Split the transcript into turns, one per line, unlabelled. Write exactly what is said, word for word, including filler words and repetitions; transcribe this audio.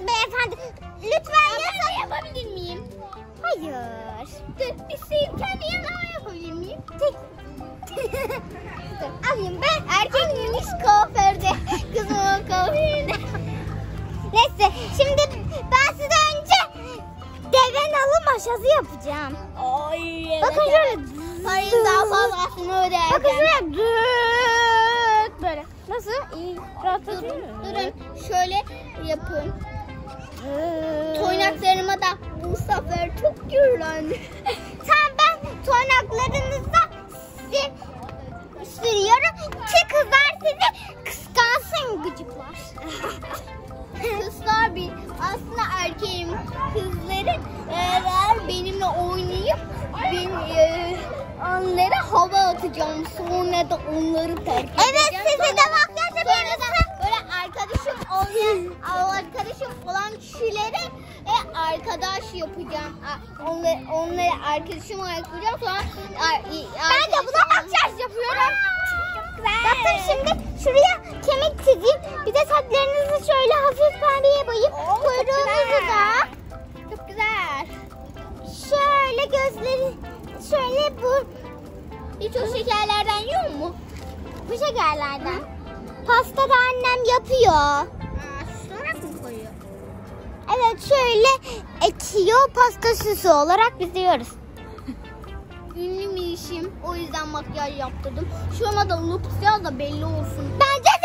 beyefendi. Lütfen
yanlama yapabilir miyim?
Hayır.
Dur, isteyip kendi yanlama yapabilir miyim?
Tek. Dur, alayım ben. Erkekmiş kuaförde. Kızımın kuaföründe. Neyse şimdi ben size önce deve nalı maşası yapacağım.
Ay,
Bakın şöyle.
Parayı daha fazlasını ödeyeceğim.
Bakın şöyle. Dıt böyle. Nasıl? İyi. Rahatlatıyor
Durun,
mu?
durun. Şöyle yapın. Toynaklarıma da bu sefer çok gürlendi.
Tamam ben toynaklarınıza sizi sürüyorum ki kızlar sizi kıskansın gıcıklar.
Kızlar bir aslında erkeğim. Kızların eğer benimle oynayıp ben e, onlara hava atacağım. Sonra da onları terk edeceğim.
Evet size
Sonra-
de makyaj
Sonra
yapıyorum.
da böyle arkadaşım olan arkadaşım olan kişilere e, arkadaş yapacağım. A- Onları, onları arkadaşım yapacağım. Sonra a- i-
Ben de buna
arkadaşım-
makyaj yapıyorum. Bakın şimdi şuraya kemik çizeyim. Bir de saçlarınızı şöyle hafif pembeye boyayıp
Oo,
kuyruğunuzu da
Çok güzel.
şöyle gözleri şöyle bu
Hiç o şekerlerden yiyor mu?
bu şekerlerden. Pasta da annem yapıyor.
Aa, sonra mı koyuyor?
Evet şöyle ekiyor pasta süsü olarak biz yiyoruz.
Ünlü bir işim. O yüzden makyaj yaptırdım. Şuna da lupsya da belli olsun.
Bence